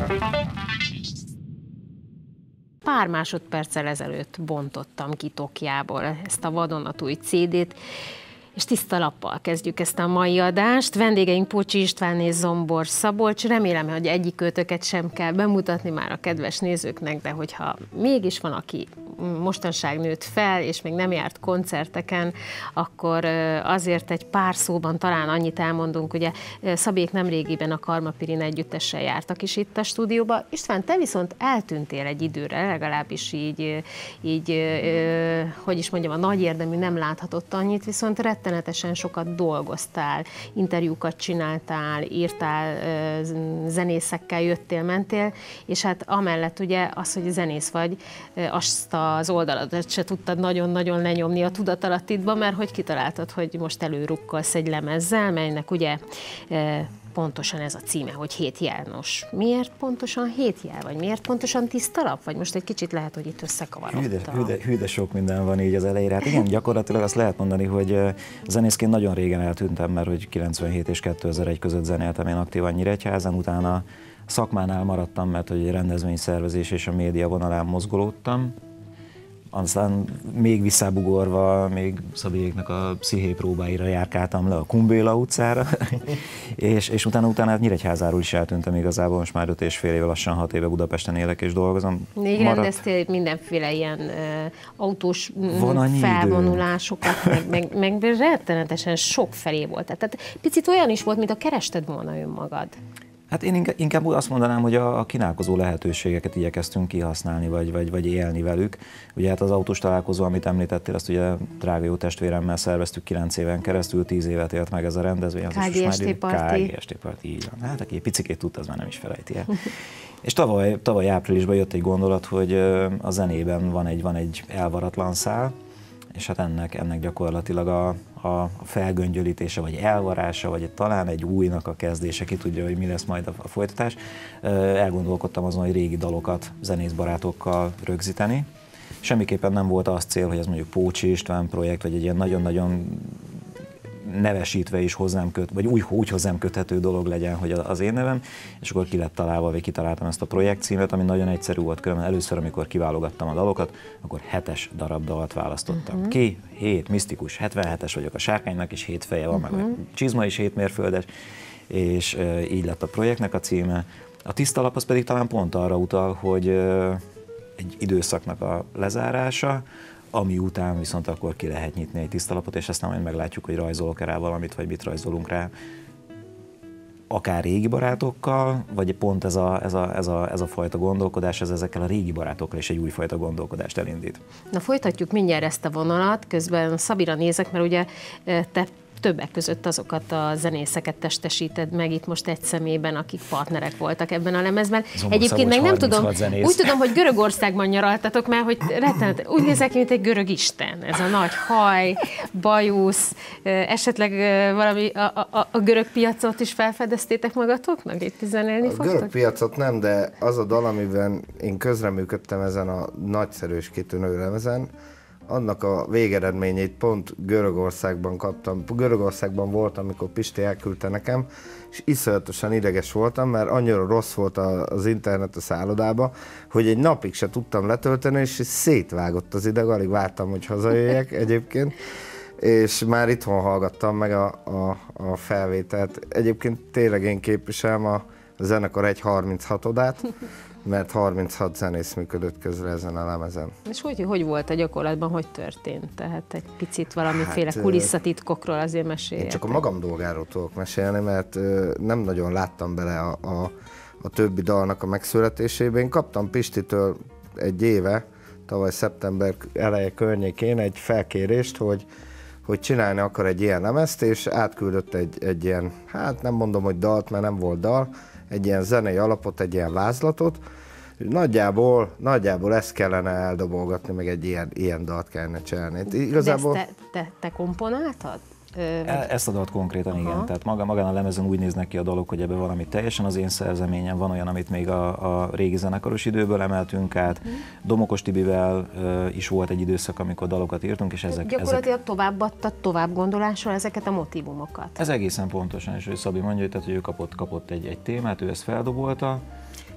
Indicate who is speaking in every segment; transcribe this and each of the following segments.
Speaker 1: Pár másodperccel ezelőtt bontottam ki Tokjából ezt a vadonatúj CD-t, és tiszta lappal kezdjük ezt a mai adást. Vendégeink Pócsi István és Zombor Szabolcs. Remélem, hogy egyikőtöket sem kell bemutatni már a kedves nézőknek, de hogyha mégis van, aki mostanság nőtt fel, és még nem járt koncerteken, akkor azért egy pár szóban talán annyit elmondunk. Ugye Szabék nemrégiben a Karma Pirin együttessel jártak is itt a stúdióba. István, te viszont eltűntél egy időre, legalábbis így hogy is mondjam, a nagy érdemű nem láthatott annyit, viszont rettenetesen sokat dolgoztál, interjúkat csináltál, írtál, zenészekkel jöttél, mentél, és hát amellett ugye az, hogy zenész vagy, azt az oldaladat se tudtad nagyon-nagyon lenyomni a tudatalattidba, mert hogy kitaláltad, hogy most előrukkolsz egy lemezzel, melynek ugye pontosan ez a címe, hogy 7 jel. Nos, miért pontosan 7 jel? Vagy miért pontosan tiszta lap? Vagy most egy kicsit lehet, hogy itt összekavarodtam.
Speaker 2: Hűde sok minden van így az elejére. Hát igen, gyakorlatilag azt lehet mondani, hogy zenészként nagyon régen eltűntem, mert hogy 97 és 2001 között zenéltem én aktívan Nyíregyházán, utána szakmánál maradtam, mert hogy rendezvényszervezés és a média vonalán mozgolódtam. Aztán még visszábugorva, még Szabéknek a pszichépróbáira járkáltam le a Kumbéla utcára, és utána Nyíregyházáról is eltűntem igazából, most már 5,5 éve, lassan 6 éve Budapesten élek és dolgozom.
Speaker 1: Még rendeztél mindenféle ilyen autós felvonulásokat, meg rettenetesen sok felé volt. Tehát picit olyan is volt, mint a kerested volna önmagad.
Speaker 2: Hát én inkább azt mondanám, hogy a kínálkozó lehetőségeket igyekeztünk kihasználni, vagy élni velük. Ugye hát az autós találkozó, amit említettél, azt ugye drága jó testvéremmel szerveztük 9 éven keresztül, 10 évet élt meg ez a rendezvény.
Speaker 1: KGST Party. KGST
Speaker 2: Party, így van. Hát aki egy picikét tudta, az már nem is felejti el. És tavaly áprilisban jött egy gondolat, hogy a zenében van egy elvaratlan szál, és hát ennek gyakorlatilag a felgöngyölítése, vagy elvarása, vagy talán egy újnak a kezdése, ki tudja, hogy mi lesz majd a folytatás. Elgondolkodtam azon, hogy régi dalokat zenészbarátokkal rögzíteni. Semmiképpen nem volt az cél, hogy ez mondjuk Pócsi István projekt, vagy egy ilyen nagyon-nagyon nevesítve is hozzám köt, vagy úgy hozzám köthető dolog legyen, hogy az én nevem, és akkor ki lett találva, vagy kitaláltam ezt a projekt címet, ami nagyon egyszerű volt, különben először, amikor kiválogattam a dalokat, akkor 7 darab dalt választottam ki, 7 misztikus, 77-es vagyok a sárkánynak, és 7 feje van, meg a csizma is 7 mérföldes, és így lett a projektnek a címe. A tiszta lap az pedig talán pont arra utal, hogy egy időszaknak a lezárása, ami után viszont akkor ki lehet nyitni egy tiszta lapot, és aztán majd meglátjuk, hogy rajzolok-e rá valamit, vagy mit rajzolunk rá. Akár régi barátokkal, vagy pont ez a fajta gondolkodás, ez ezekkel a régi barátokkal is egy újfajta gondolkodást elindít.
Speaker 1: Na folytatjuk mindjárt ezt a vonalat, közben Szabira nézek, mert ugye te többek között azokat a zenészeket testesíted meg itt most egy személyben, akik partnerek voltak ebben a lemezben. Egyébként meg nem tudom, úgy tudom, hogy Görögországban nyaraltatok, mert hogy rettenet, úgy nézek ki, mint egy görög isten. Ez a nagy haj, bajusz, esetleg valami a görög piacot is felfedeztétek magatoknak? Itt zenélni fogtok?
Speaker 3: A görög piacot nem, de az a dal, amiben én közreműködtem ezen a nagyszerű és kitűnő lemezen, annak a végeredményét pont Görögországban kaptam. Görögországban voltam, amikor Pisti elküldte nekem, és iszonyatosan ideges voltam, mert annyira rossz volt az internet a szállodába, hogy egy napig se tudtam letölteni, és szétvágott az ideg, alig vártam, hogy hazajöjjek egyébként. És már itthon hallgattam meg a felvételt. Egyébként tényleg én képviselem a zenekar egy 36-odát, mert 36 zenész működött közre ezen a lemezen.
Speaker 1: És hogy volt a gyakorlatban, hogy történt? Tehát egy picit valamiféle kulisszatitkokról azért mesélj.
Speaker 3: Én csak a magam dolgáról tudok mesélni, mert nem nagyon láttam bele a többi dalnak a megszületésébe. Én kaptam Pistitől egy éve, tavaly szeptember eleje környékén egy felkérést, hogy csinálni akar egy ilyen lemezt, és átküldött egy ilyen, hát nem mondom, hogy dalt, mert nem volt dal, egy ilyen zenei alapot, egy ilyen vázlatot. Nagyjából ezt kellene eldobolgatni, meg egy ilyen dalt kellene csinálni.
Speaker 1: Igazából... De ezt te komponáltad?
Speaker 2: Ezt a dalt konkrétan igen, tehát magán a lemezen úgy néznek ki a dalok, hogy ebben valami teljesen az én szerzeményem, van olyan, amit még a régi zenekaros időből emeltünk át, Domokos Tibivel is volt egy időszak, amikor dalokat írtunk, és ezek...
Speaker 1: Gyakorlatilag továbbadtad tovább gondolásról ezeket a motívumokat?
Speaker 2: Ez egészen pontosan, és hogy Szabi mondja, hogy ő kapott egy témát, ő ezt feldobolta,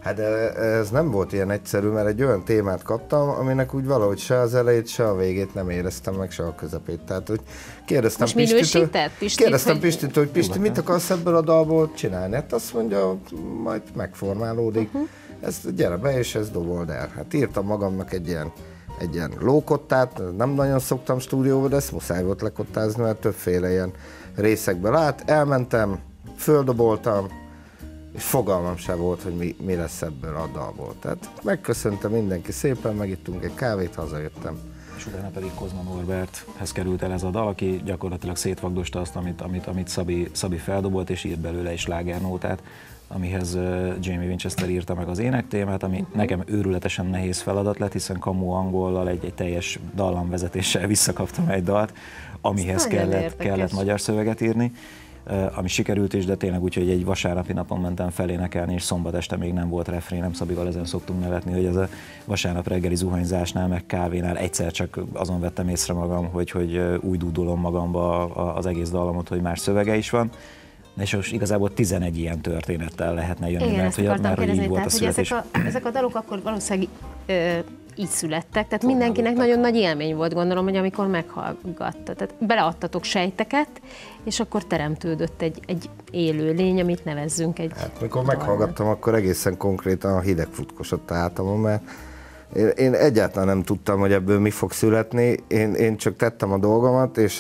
Speaker 3: Hát ez nem volt ilyen egyszerű, mert egy olyan témát kaptam, aminek úgy valahogy se az elejét, se a végét nem éreztem meg, se a közepét. Tehát, hogy kérdeztem Pistitől, hogy Pisti, mit akarsz ebből a dalból csinálni? Hát azt mondja, majd megformálódik. Ezt gyere be, és ezt dobold el. Hát írtam magamnak egy ilyen lókottát, nem nagyon szoktam stúdióba, de ezt muszáj volt lekottázni, mert többféle ilyen részekből állt. Elmentem, földoboltam, és fogalmam sem volt, hogy mi lesz ebből a dalból. Tehát megköszöntem mindenki szépen, megittunk egy kávét, hazajöttem.
Speaker 2: És utána pedig Kozma Norberthez került el ez a dal, aki gyakorlatilag szétvagdosta azt, amit Szabi feldobolt, és írt belőle egy slágernótát, amihez Jamie Winchester írta meg az énektémát, ami nekem őrületesen nehéz feladat lett, hiszen kamu angollal egy teljes dallamvezetéssel visszakaptam egy dalt, amihez kellett magyar szöveget írni, ami sikerült is, de tényleg úgy, hogy egy vasárnapi napon mentem felénekelni, és szombat este még nem volt refrénem, Szabival ezen szoktunk nevetni, hogy ez a vasárnap reggeli zuhanyzásnál, meg kávénál egyszer csak azon vettem észre magam, hogy úgy dúdolom magamba az egész dallamot, hogy már szövege is van. És most igazából 11 ilyen történettel lehetne jönni,
Speaker 1: igen,
Speaker 2: mert hogy így volt a születés.
Speaker 1: Ezek a dalok akkor valószínűleg így születtek, tehát mindenkinek nagyon nagy élmény volt, gondolom, hogy amikor meghallgatta. Tehát beleadtatok sejteket, és akkor teremtődött egy élő lény, amit nevezzünk egy...
Speaker 3: Hát mikor meghallgattam, akkor egészen konkrétan a hideg futkosott a hátamon, mert én egyáltalán nem tudtam, hogy ebből mi fog születni, én csak tettem a dolgomat, és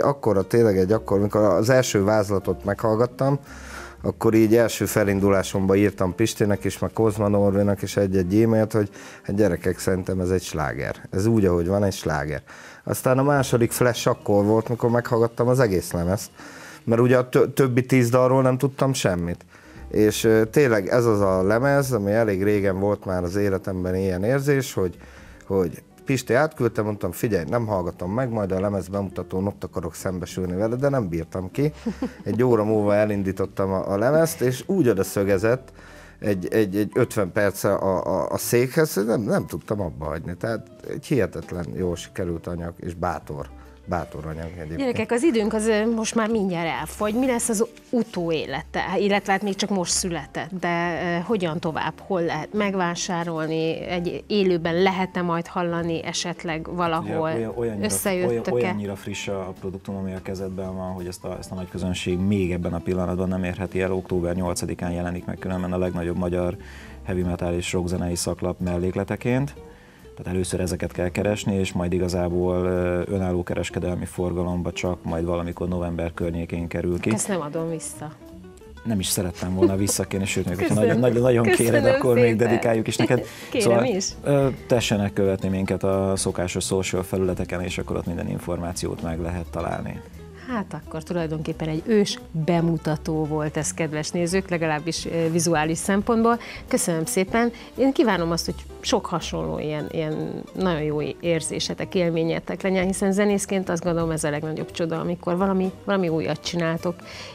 Speaker 3: amikor az első vázlatot meghallgattam, akkor így első felindulásomban írtam Pistinek is, meg Kozma Norvénak is egy e-mailt, hogy hát gyerekek, szerintem ez egy sláger. Ez úgy, ahogy van, egy sláger. Aztán a második flash akkor volt, mikor meghallgattam az egész lemezt, mert ugye a többi 10 dalról nem tudtam semmit. És tényleg ez az a lemez, ami elég régen volt már az életemben ilyen érzés, hogy Pisti átküldtem, mondtam, figyelj, nem hallgatom meg, majd a lemez bemutatón ott akarok szembesülni vele, de nem bírtam ki. Egy óra múlva elindítottam a lemezt, és úgy oda szögezett egy 50 perce a székhez, hogy nem tudtam abba hagyni. Tehát egy hihetetlen jól sikerült anyag, és bátor anyag egyébként.
Speaker 1: Gyerekek, az időnk az most már mindjárt elfogy. Mi lesz az utóélete? Illetve hát még csak most született, de hogyan tovább? Hol lehet megvásárolni? Egy élőben lehet-e majd hallani esetleg valahol? Összejöttök-e?
Speaker 2: Olyannyira friss a produktum, ami a kezedben van, hogy ezt a nagy közönség még ebben a pillanatban nem érheti el. Október 8-án jelenik meg különben a legnagyobb magyar heavy metal és rockzenei szaklap mellékleteként. Tehát először ezeket kell keresni, és majd igazából önálló kereskedelmi forgalomba csak majd valamikor november környékén kerül ki.
Speaker 1: Ezt nem adom vissza.
Speaker 2: Nem is szerettem volna visszakérni, sőt, még hogyha nagyon kéred, akkor szépen. Még dedikáljuk is neked.
Speaker 1: Kérem szóval, is.
Speaker 2: Tessenek követni minket a szokásos social felületeken, és akkor ott minden információt meg lehet találni.
Speaker 1: Hát akkor tulajdonképpen egy ős bemutató volt ez, kedves nézők, legalábbis vizuális szempontból. Köszönöm szépen. Én kívánom azt, hogy sok hasonló ilyen nagyon jó érzésetek, élményetek legyen, hiszen zenészként azt gondolom, ez a legnagyobb csoda, amikor valami újat csináltok,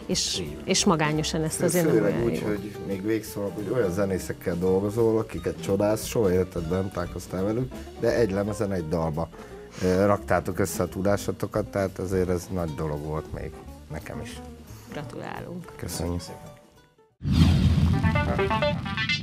Speaker 1: és magányosan ezt azért nem olyan
Speaker 3: úgy, hogy még végszólag, hogy olyan zenészekkel dolgozol, akiket csodálsz, soha életedben nem találkoztál velük, de egy lemezen, egy dalba raktátok össze a tudásotokat, tehát azért ez nagy dolog volt még nekem is.
Speaker 1: Gratulálunk.
Speaker 3: Köszönjük szépen.